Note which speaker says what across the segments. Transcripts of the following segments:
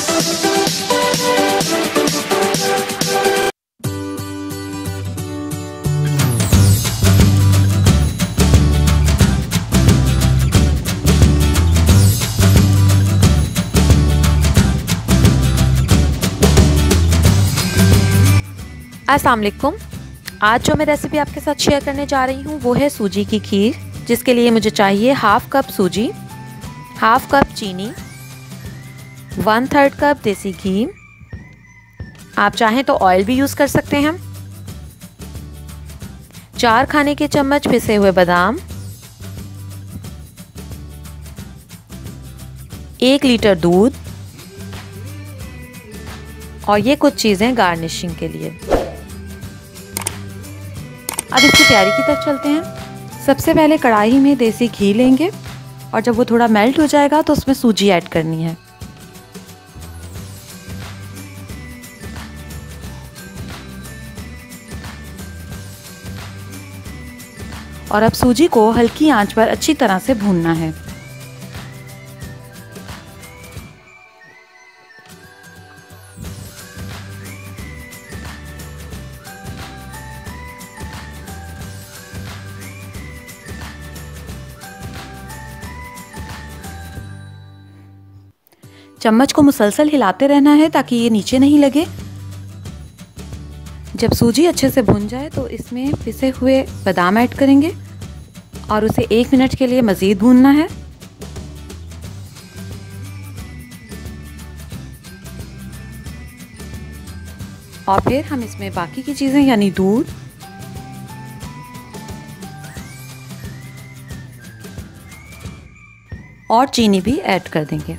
Speaker 1: अस्सलाम वालेकुम। आज जो मैं रेसिपी आपके साथ शेयर करने जा रही हूँ वो है सूजी की खीर, जिसके लिए मुझे चाहिए हाफ कप सूजी, हाफ कप चीनी, 1/3 कप देसी घी, आप चाहें तो ऑयल भी यूज़ कर सकते हैं, 4 खाने के चम्मच पिसे हुए बादाम, 1 लीटर दूध और ये कुछ चीज़ें गार्निशिंग के लिए। अब इसकी तैयारी की तरफ चलते हैं। सबसे पहले कढ़ाई में देसी घी लेंगे और जब वो थोड़ा मेल्ट हो जाएगा तो उसमें सूजी ऐड करनी है। और अब सूजी को हल्की आंच पर अच्छी तरह से भूनना है। चम्मच को मुसलसल हिलाते रहना है ताकि ये नीचे नहीं लगे। जब सूजी अच्छे से भुन जाए तो इसमें पिसे हुए बादाम ऐड करेंगे और उसे 1 मिनट के लिए मज़ीद भूनना है। और फिर हम इसमें बाकी की चीज़ें यानी दूध, और चीनी भी ऐड कर देंगे।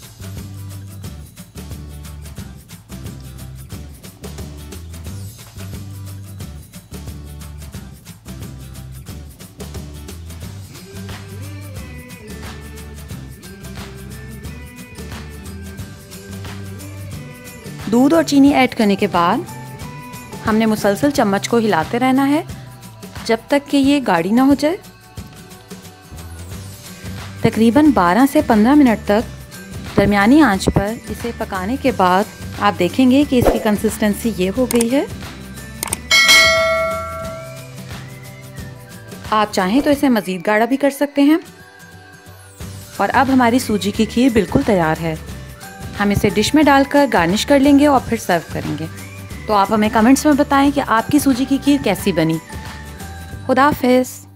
Speaker 1: दूध और चीनी ऐड करने के बाद हमने मुसलसल चम्मच को हिलाते रहना है जब तक कि ये गाढ़ी ना हो जाए। तकरीबन 12 से 15 मिनट तक दरमियानी आंच पर इसे पकाने के बाद आप देखेंगे कि इसकी कंसिस्टेंसी ये हो गई है। आप चाहें तो इसे मज़ीद गाढ़ा भी कर सकते हैं। और अब हमारी सूजी की खीर बिल्कुल तैयार है। हम इसे डिश में डालकर गार्निश कर लेंगे और फिर सर्व करेंगे। तो आप हमें कमेंट्स में बताएं कि आपकी सूजी की खीर कैसी बनी। खुदा हाफिज़।